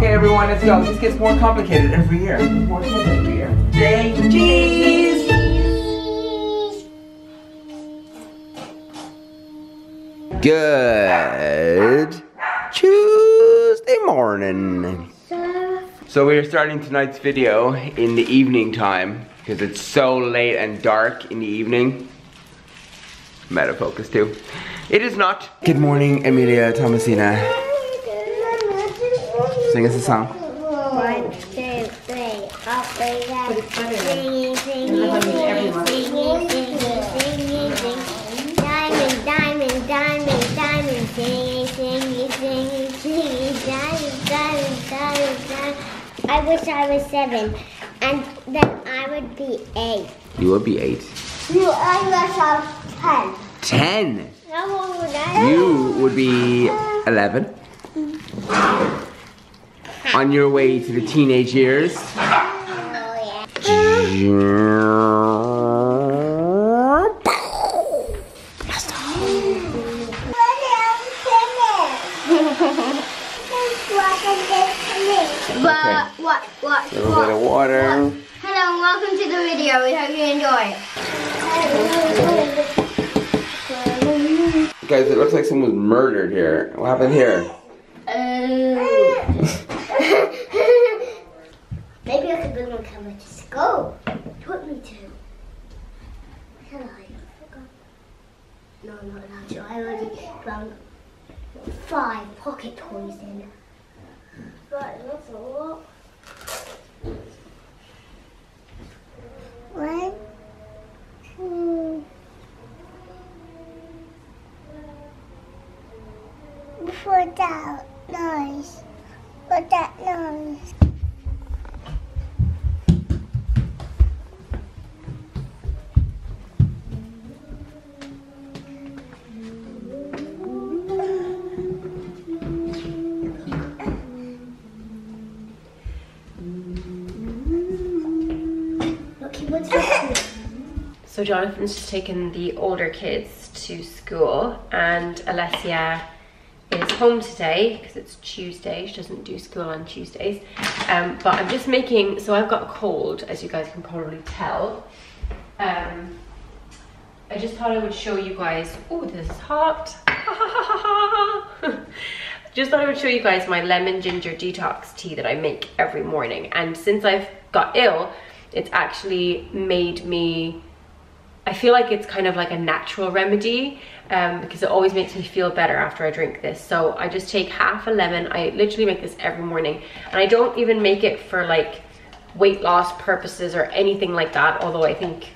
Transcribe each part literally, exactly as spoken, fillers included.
Okay, everyone, let's go. This gets more complicated every year. More kids every year. Say cheese. Good Tuesday morning. So we are starting tonight's video in the evening time because it's so late and dark in the evening. I'm out of focus too. It is not. Good morning, Emilia Thomasina. Sing us a song. One, two, three, up, three, down. Singing, singing, singing, singing, singing, singing. Diamond, diamond, diamond, diamond. Singing, singing, singing, singing. Diamond, diamond, diamond, diamond. I wish I was seven, and then I would be eight. You would be eight. You, I wish I was ten. Ten. How old would I be? You would be eleven. On your way to the teenage years. Oh, yeah. But what, what, A little bit of water. What? Hello and welcome to the video. We hope you enjoy it. Guys, it looks like someone was murdered here. What happened here? Oh. Maybe I could bring my camera to school. You want me to? Can I? No, I'm not allowed to. I already found five pocket toys in. Right, that's a lot. One, two. For that noise. For that noise. So Jonathan's just taken the older kids to school and Alessia is home today because it's Tuesday. She doesn't do school on Tuesdays. Um, but I'm just making, so I've got a cold, as you guys can probably tell. Um, I just thought I would show you guys, oh, this is hot. Just thought I would show you guys my lemon ginger detox tea that I make every morning. And since I've got ill, it's actually made me, I feel like it's kind of like a natural remedy um, because it always makes me feel better after I drink this. So I just take half a lemon. I literally make this every morning. And I don't even make it for like weight loss purposes or anything like that. Although I think,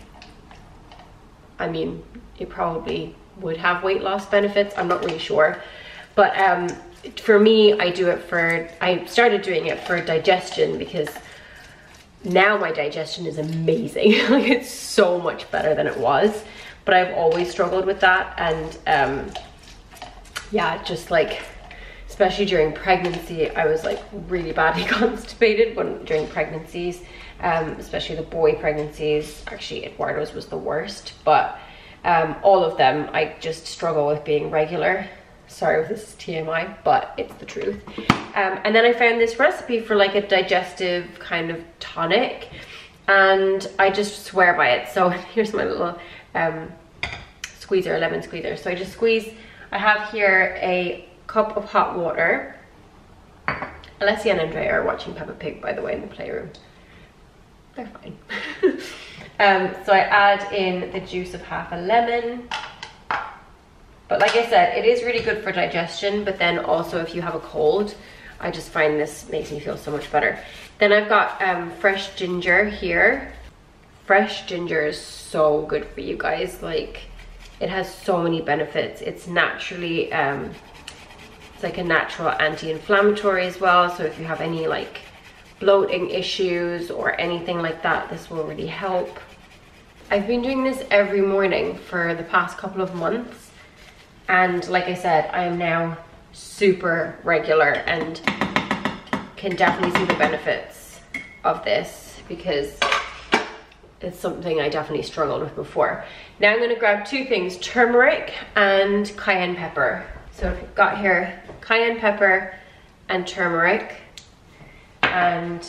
I mean, it probably would have weight loss benefits. I'm not really sure. But um, for me, I do it for, I started doing it for digestion because now my digestion is amazing. Like it's so much better than it was, but I've always struggled with that. And um, yeah, just like, especially during pregnancy, I was like really badly constipated when during pregnancies, um, especially the boy pregnancies. Actually, Eduardo's was the worst, but um, all of them, I just struggle with being regular. Sorry if this is T M I, but it's the truth. Um, and then I found this recipe for like a digestive kind of tonic, and I just swear by it. So here's my little um, squeezer, lemon squeezer. So I just squeeze, I have here a cup of hot water. Alessia and Andrea are watching Peppa Pig, by the way, in the playroom. They're fine. um, so I add in the juice of half a lemon. But like I said, it is really good for digestion, but then also if you have a cold, I just find this makes me feel so much better. Then I've got um, fresh ginger here. Fresh ginger is so good for you guys. Like, it has so many benefits. It's naturally, um, it's like a natural anti-inflammatory as well. So if you have any like bloating issues or anything like that, this will really help. I've been doing this every morning for the past couple of months. And like I said, I am now super regular and can definitely see the benefits of this because it's something I definitely struggled with before. Now I'm gonna grab two things, turmeric and cayenne pepper. So I've got here cayenne pepper and turmeric. and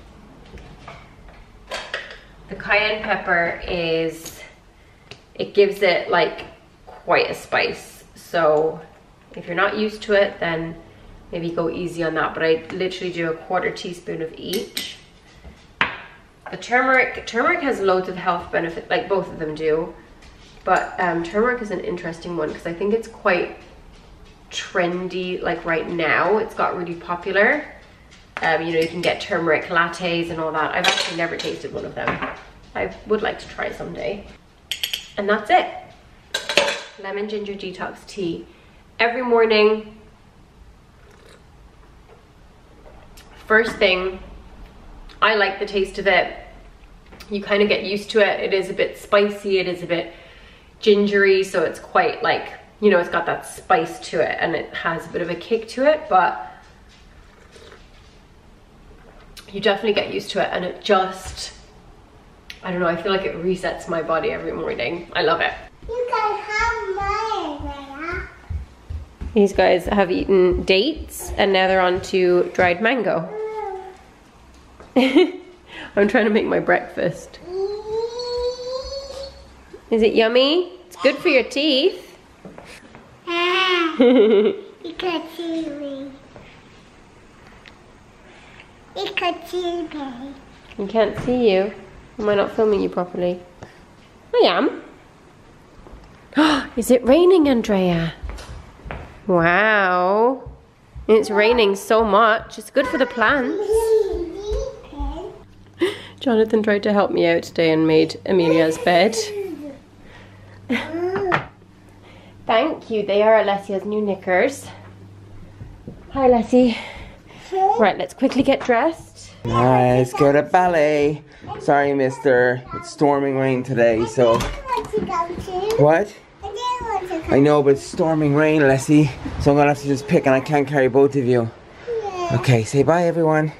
the cayenne pepper is, it gives it like quite a spice. So if you're not used to it, then maybe go easy on that. But I literally do a quarter teaspoon of each. The turmeric, turmeric has loads of health benefits, like both of them do. But um, turmeric is an interesting one because I think it's quite trendy, like right now. It's got really popular. Um, you know, you can get turmeric lattes and all that. I've actually never tasted one of them. I would like to try someday. And that's it. Lemon ginger detox tea. Every morning. First thing, I like the taste of it. You kind of get used to it. It is a bit spicy. It is a bit gingery. So it's quite like, you know, it's got that spice to it and it has a bit of a kick to it, but you definitely get used to it, and it just, I don't know, I feel like it resets my body every morning. I love it. You guys have mine. These guys have eaten dates and now they're on to dried mango. I'm trying to make my breakfast. Is it yummy? It's good for your teeth. You can't see me. You can't see me. I can't see you. Am I not filming you properly? I am. Is it raining, Andrea? Wow. It's raining so much. It's good for the plants. Jonathan tried to help me out today and made Amelia's bed. Thank you. They are Alessia's new knickers. Hi, Alessi. Right, let's quickly get dressed. Let's go to ballet. Sorry, mister. It's storming rain today, so... What? I know, but it's storming rain, Leslie. So I'm gonna have to just pick, and I can't carry both of you. Okay, say bye, everyone.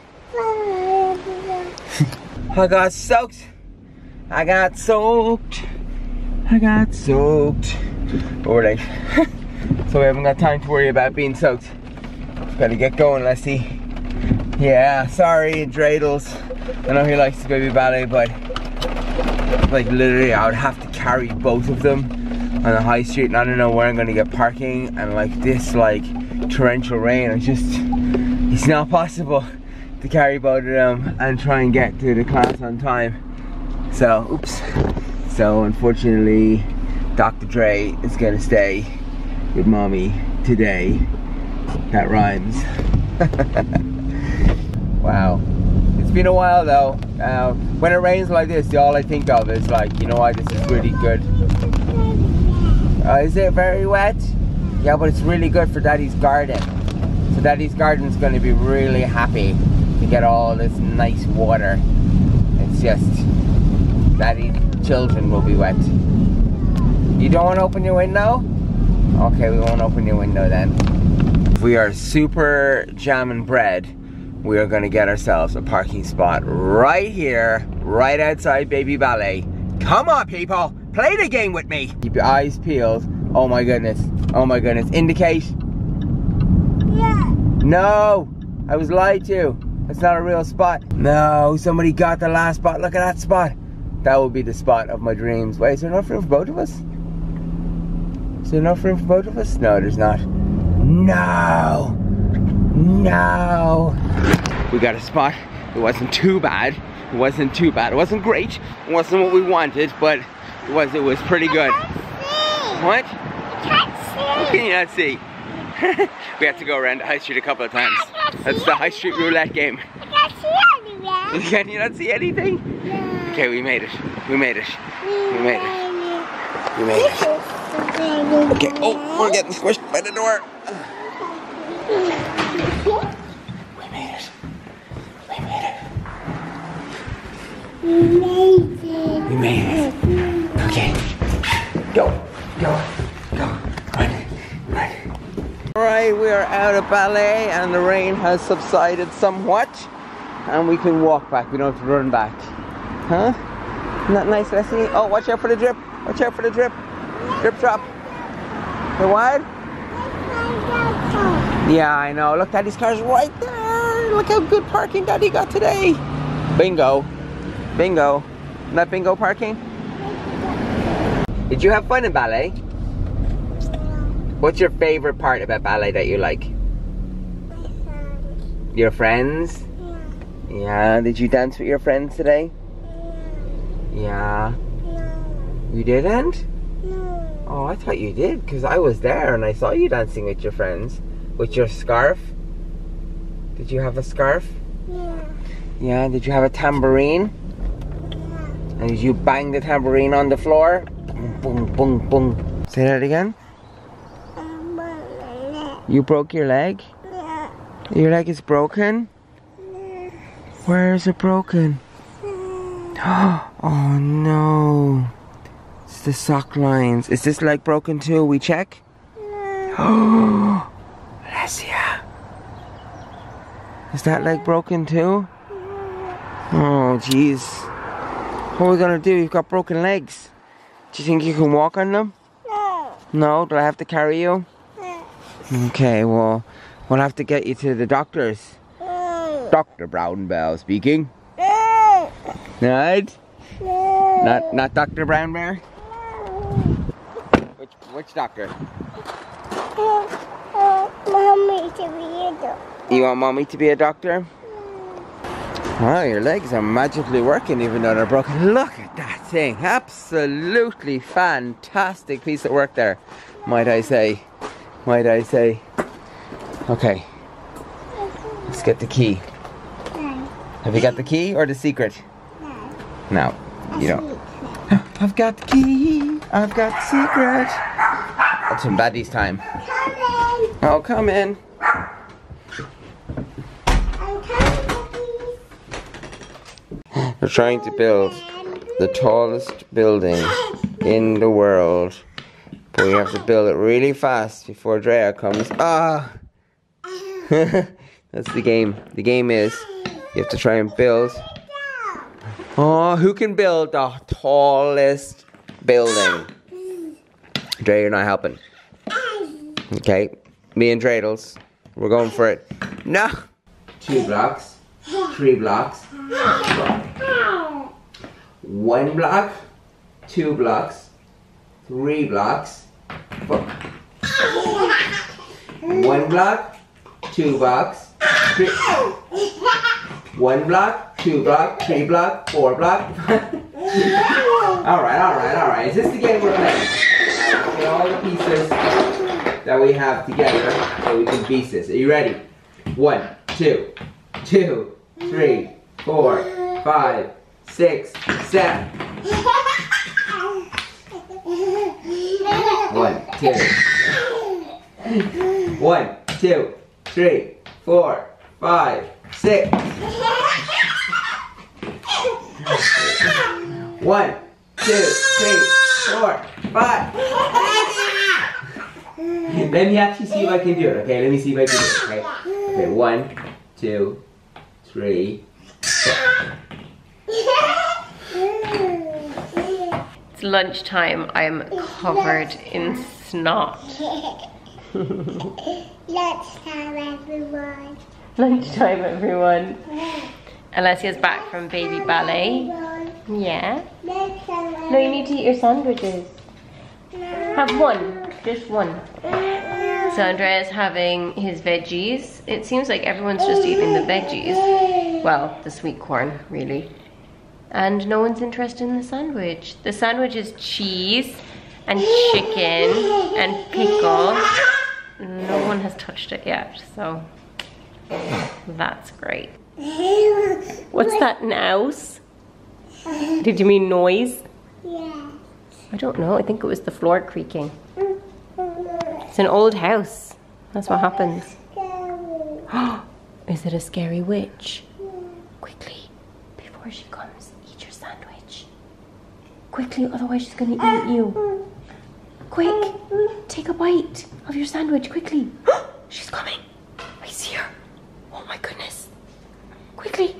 I got soaked. I got soaked. I got soaked. But we're late. So we haven't got time to worry about being soaked. Better get going, Leslie. Yeah, sorry, Dreidels. I know he likes the baby ballet, but like literally I would have to carry both of them on the high street, and I don't know where I'm gonna get parking, and like this like torrential rain, it's just, it's not possible to carry both of them and try and get to the class on time. So, oops. So unfortunately, Doctor Dre is gonna stay with mommy today. That rhymes. Wow. It's been a while though. Uh, when it rains like this, all I think of is like, you know what, this is really good. Uh, is it very wet? Yeah, but it's really good for Daddy's garden. So Daddy's garden's going to be really happy to get all this nice water. It's just, Daddy's children will be wet. You don't want to open your window? Okay, we won't open your window then. We are super jamming bread. We are going to get ourselves a parking spot right here, right outside Baby Ballet. Come on, people, play the game with me. Keep your eyes peeled. Oh my goodness, oh my goodness. Indicate. Yeah. No, I was lied to. It's not a real spot. No, somebody got the last spot. Look at that spot. That will be the spot of my dreams. Wait, is there enough room for both of us? Is there enough room for both of us? No, there's not. No. No. We got a spot. It wasn't too bad. It wasn't too bad. It wasn't great. It wasn't what we wanted, but it was it was pretty good. What? I Can you not see? We have to go around the high street a couple of times. That's the high street roulette game. I can't see anywhere. Can you not see anything? Yeah. Okay, we made it. We made it. We made it. We made it. Okay. Oh, we're getting squished by the door. We made it. We made it. We made it. We made it. Okay. Go. Go. Go. Run. Run. Alright, we are out of ballet and the rain has subsided somewhat. And we can walk back. We don't have to run back. Huh? Isn't that nice, Leslie? Oh, watch out for the drip. Watch out for the drip. Drip drop. The what? Yeah, I know. Look, Daddy's car's right there. Look how good parking Daddy got today. Bingo. Bingo. Isn't that bingo parking? Did you have fun in ballet? What's your favorite part about ballet that you like? Your friends? Yeah. Yeah. Did you dance with your friends today? Yeah. No. You didn't? No. Oh, I thought you did, because I was there and I saw you dancing with your friends. With your scarf? Did you have a scarf? Yeah. Yeah, did you have a tambourine? Yeah. And did you bang the tambourine on the floor? Boom, boom, boom, boom. Say that again? You broke your leg? Yeah. Your leg is broken? Yeah. Where is it broken? Yeah. Oh no. It's the sock lines. Is this leg broken too? We check? Yeah. Oh, Alessia. Is that leg broken too? Yeah. Oh jeez. What are we gonna do? You've got broken legs. Do you think you can walk on them? No. No? Do I have to carry you? Okay, well, we'll have to get you to the doctors. Mm. Doctor Brown Bear speaking. Mm. Right? Mm. Not, not Doctor Brown Bear? Mm. Which, which doctor? Mm. Mommy to be a doctor. You want Mommy to be a doctor? Mm. Wow, your legs are magically working even though they're broken. Look at that thing. Absolutely fantastic piece of work there, might I say. Might I say? Okay. Let's get the key. No. Have you got the key or the secret? No. No, you don't. I've got the key. I've got the secret. That's from Daddy's time. Come in. Oh, come in. I'm coming. We're trying to build the tallest building in the world. But we have to build it really fast before Drea comes. Ah! That's the game. The game is you have to try and build. Oh, who can build the tallest building? Drea, you're not helping. Okay. Me and Dreidels, we're going for it. No! Two blocks. Three blocks. One block. Two blocks. Three blocks. Four. One block, two blocks, three. One block, two block, three block, four block. Alright, alright, alright. Is this the game we're playing? Get all the pieces that we have together so we can piece this. Are you ready? One, two, two, three, four, five, six, seven. One, two. One, two, three, four, five, six. One, two, three, four, five. Let me actually see if I can do it, okay? Let me see if I can do it, okay? Okay, one, two, three, four. It's lunchtime. I'm covered in snot. Lunchtime, everyone. Lunchtime, everyone. Alessia's back from baby ballet. Yeah. No, you need to eat your sandwiches. Have one. Just one. So Andrea's having his veggies. It seems like everyone's just eating the veggies. Well, the sweet corn, really. And no one's interested in the sandwich. The sandwich is cheese and chicken and pickle. No one has touched it yet, so that's great. What's that, noise? Did you mean noise? Yeah. I don't know. I think it was the floor creaking. It's an old house. That's what happens. Is it a scary witch? Quickly, before she comes, eat your sandwich. Quickly, otherwise she's gonna eat you. Quick, take a bite of your sandwich, quickly. She's coming. I see her. Oh my goodness. Quickly.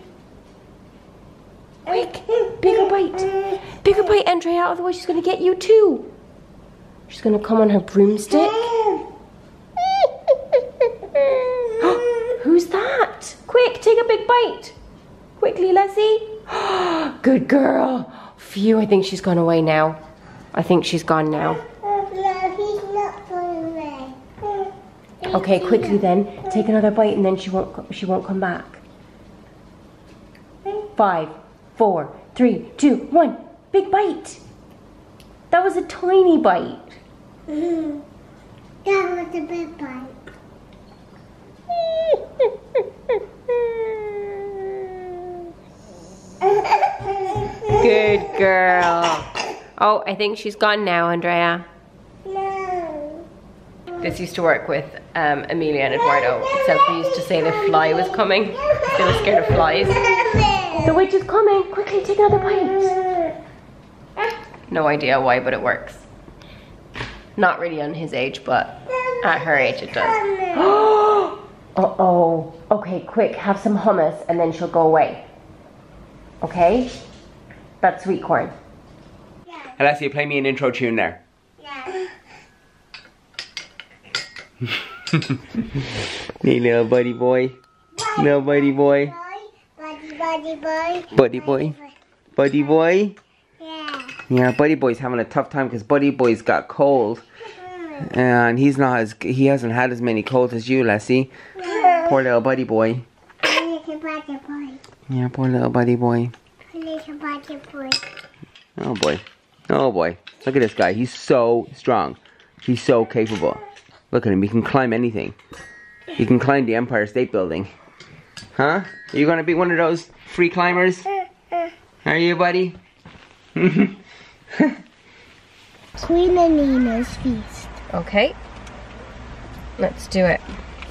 Quick, bigger bite. Bigger bite, Andrea, otherwise she's gonna get you too. She's gonna come on her broomstick. Who's that? Quick, take big bite. Quickly, Leslie. Good girl. Phew, I think she's gone away now. I think she's gone now. No, he's not going away. Okay, quickly then. Take another bite and then she won't co- she won't come back. Five, four, three, two, one. Big bite. That was a tiny bite. Mm-hmm. That was a big bite. Good girl. Oh, I think she's gone now, Andrea. No. This used to work with um, Amelia and Eduardo, except we used to say the fly was coming. They were scared of flies. The witch is coming. Quickly, take another bite. No idea why, but it works. Not really on his age, but at her age it does. Uh-oh. Okay, quick, have some hummus and then she'll go away. Okay? That's sweet corn. Alessia, play me an intro tune there. Yeah. Hey, little buddy boy. Little buddy boy. Buddy, buddy boy. Buddy boy. Buddy boy. Yeah. Yeah, Buddy Boy's having a tough time because Buddy Boy's got cold. And he's not as, he hasn't had as many colds as you, Leslie. Poor little Buddy Boy. Little buddy boy. Yeah, poor little Buddy Boy. Little buddy boy. Oh boy. Oh boy. Look at this guy. He's so strong. He's so capable. Look at him. He can climb anything. He can climb the Empire State Building. Huh? Are you going to be one of those free climbers? Are you, buddy? Queen Anina's feast. Okay. Let's do it.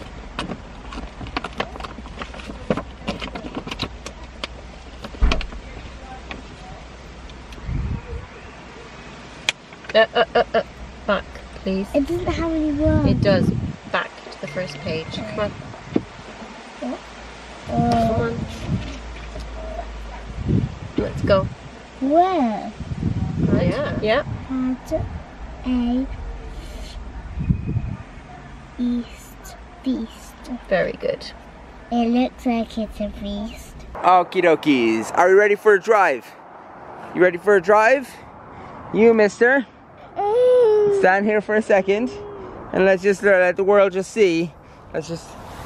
Uh, uh, uh, uh. Back, please. It doesn't have any words. It does. Back to the first page. Come on. Uh, Come on. Let's go. Where? Oh, yeah. Yeah. Had a east feast. Very good. It looks like it's a feast. Okie dokies. Are we ready for a drive? You ready for a drive? You, mister. Mm. Stand here for a second. And let's just let the world just see. Let's just...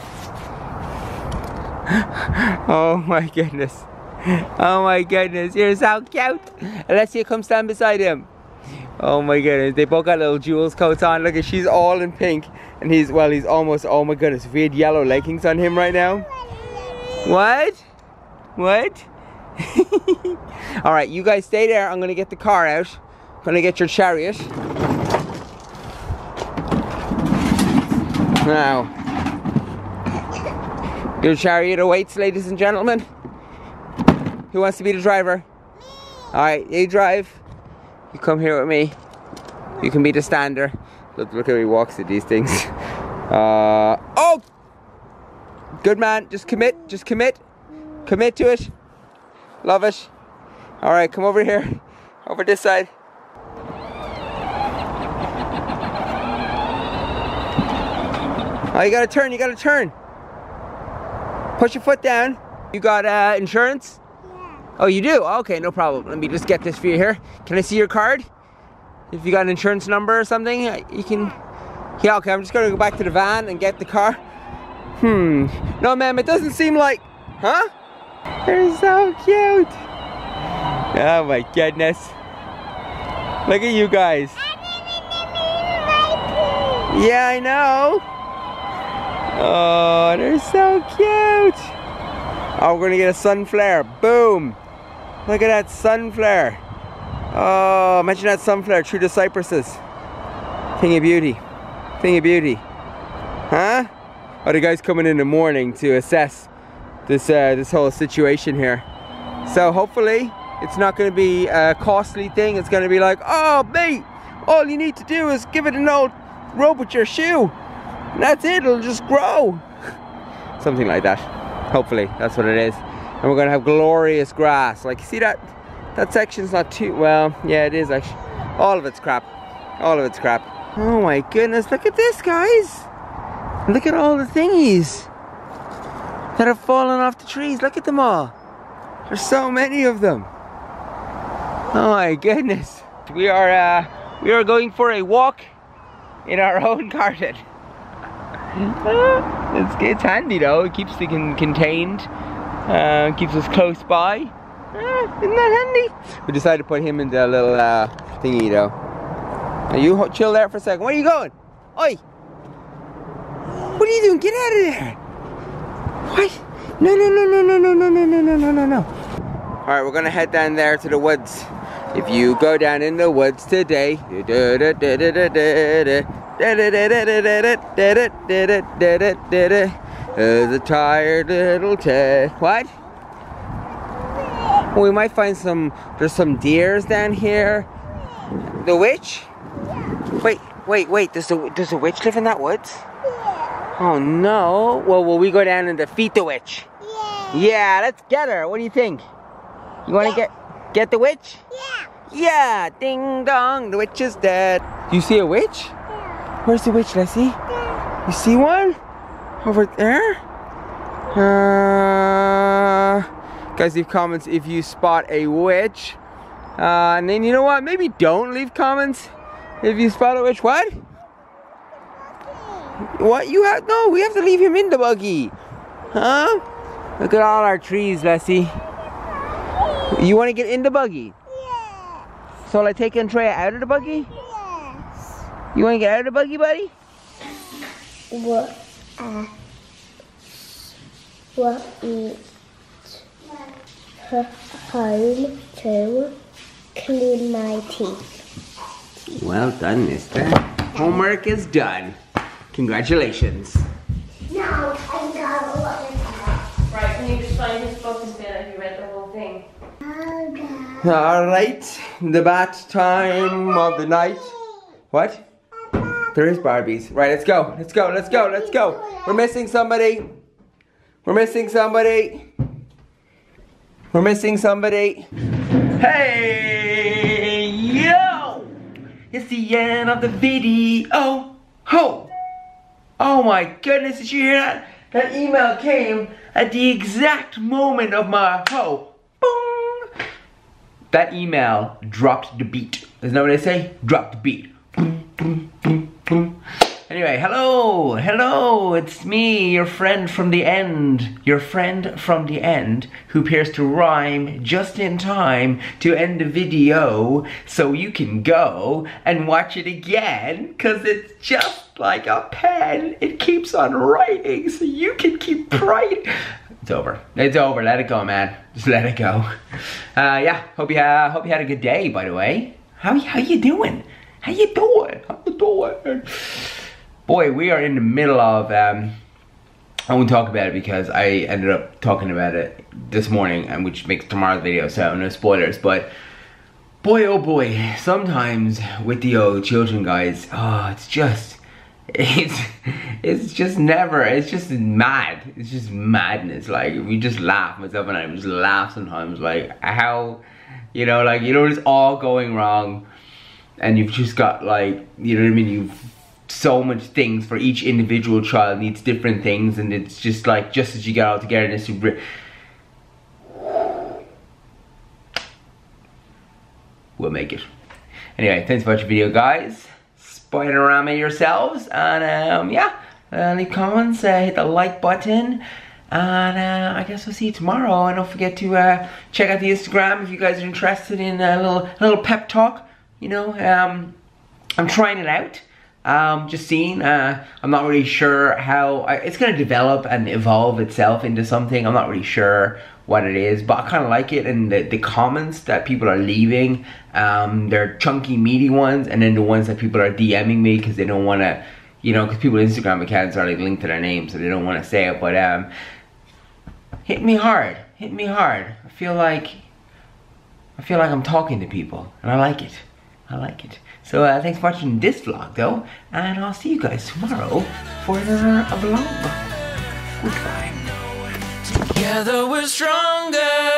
Oh my goodness. Oh my goodness. You're so cute. Alessia, come stand beside him. Oh my goodness. They both got little Jules coats on. Look at, she's all in pink. And he's, well, he's almost, oh my goodness. If we had yellow leggings on him right now. What? What? Alright, you guys stay there. I'm gonna get the car out. I'm gonna get your chariot. Now, your chariot awaits, ladies and gentlemen. Who wants to be the driver? Alright, you drive. You come here with me. You can be the stander. Look, look how he walks at these things. Uh, oh! Good man, just commit, just commit. Commit to it. Love it. Alright, come over here. Over this side. Oh, you gotta turn, you gotta turn. Push your foot down. You got uh, insurance? Yeah. Oh, you do? Okay, no problem. Let me just get this for you here. Can I see your card? If you got an insurance number or something, you can... Yeah, okay, I'm just gonna go back to the van and get the car. Hmm. No, ma'am, it doesn't seem like... Huh? They're so cute. Oh my goodness. Look at you guys. Yeah, I know. Oh, they're so cute. Oh, we're gonna get a sun flare. Boom. Look at that sun flare. Oh, imagine that sun flare through the cypresses. Thing of beauty. Thing of beauty. Huh? Oh, the guy's coming in the morning to assess this uh, this whole situation here. So hopefully it's not going to be a costly thing. It's going to be like, oh mate, all you need to do is give it an old rub with your shoe. And that's it, it'll just grow. Something like that. Hopefully, that's what it is. And we're going to have glorious grass. Like, see that? That section's not too, well, yeah, it is actually. All of it's crap. All of it's crap. Oh my goodness, look at this, guys. Look at all the thingies. that have fallen off the trees. Look at them all. There's so many of them. Oh my goodness. We are uh, we are going for a walk in our own garden. it's, it's handy though. It keeps it con contained. Uh, keeps us close by. Uh, isn't that handy? We decided to put him in the little uh, thingy though. Now you chill there for a second. Where are you going? Oi! What are you doing? Get out of there! What? No, no, no, no, no, no, no, no, no, no, no, no. All right, we're gonna head down there to the woods. If you go down in the woods today, there's a tired little Ted. What? Well, we might find some. There's some deers down here. The witch? Wait, wait, wait. Does the does the witch live in that woods? Oh no. Well, will we go down and defeat the witch? Yeah. Yeah, let's get her. What do you think? You want to yeah. get get the witch? Yeah. Yeah. Ding dong, the witch is dead. Do you see a witch? Yeah. Where's the witch, Leslie? Yeah. You see one? Over there? Uh, guys, leave comments if you spot a witch. Uh, and then you know what? Maybe don't leave comments if you spot a witch. What? What? You have no? We have to leave him in the buggy. Huh? Look at all our trees, Leslie. You want to get in the buggy? Yes. So I take Andrea out of the buggy? Yes. You want to get out of the buggy, buddy? What? Uh, what eat home to clean my teeth. Well done, mister. Homework is done. Congratulations. Now I got a lot of Right, can you just find his book and say that you read the whole thing? Okay. Alright, the bat time of the night. What? There is Barbies. Right, let's go. Let's go, let's go, let's go. We're missing somebody. We're missing somebody. We're missing somebody. Hey, yo! It's the end of the video. Ho! Oh my goodness, did you hear that? That email came at the exact moment of my ho. Boom! That email dropped the beat. Isn't that what they say? Drop the beat. Boom, boom, boom, boom. Anyway, hello, hello, it's me, your friend from the end. Your friend from the end who appears to rhyme just in time to end the video so you can go and watch it again because it's just like a pen. It keeps on writing so you can keep writing. It's over. It's over. Let it go, man. Just let it go. Uh, yeah, hope you, uh, hope you had a good day, by the way. How, how you doing? How you doing? How you doing? Boy, we are in the middle of, um, I won't talk about it because I ended up talking about it this morning, and which makes tomorrow's video, so no spoilers, but boy, oh boy, sometimes with the old children, guys, oh, it's just, it's, it's just never, it's just mad, it's just madness, like, we just laugh, myself and I just laugh sometimes, like, how, you know, like, you know, it's all going wrong, and you've just got, like, you know what I mean, you've, so much things for each individual child needs different things, and it's just like just as you get all together and it's super. We'll make it. Anyway, thanks for watching the video, guys. Spider-Rama yourselves, and um, yeah, uh, leave comments, uh, hit the like button, and uh, I guess we'll see you tomorrow. And don't forget to uh, check out the Instagram if you guys are interested in a little a little pep talk. You know, um, I'm trying it out. Um, just seeing, uh, I'm not really sure how, I, it's gonna develop and evolve itself into something. I'm not really sure what it is, but I kind of like it, and the, the comments that people are leaving, um, they're chunky, meaty ones, and then the ones that people are DMing me because they don't want to, you know, because people's Instagram accounts are like linked to their name, so they don't want to say it, but um, hit me hard, hit me hard. I feel like, I feel like I'm talking to people, and I like it, I like it. So uh, thanks for watching this vlog though, and I'll see you guys tomorrow for another vlog. Goodbye. Together we're stronger.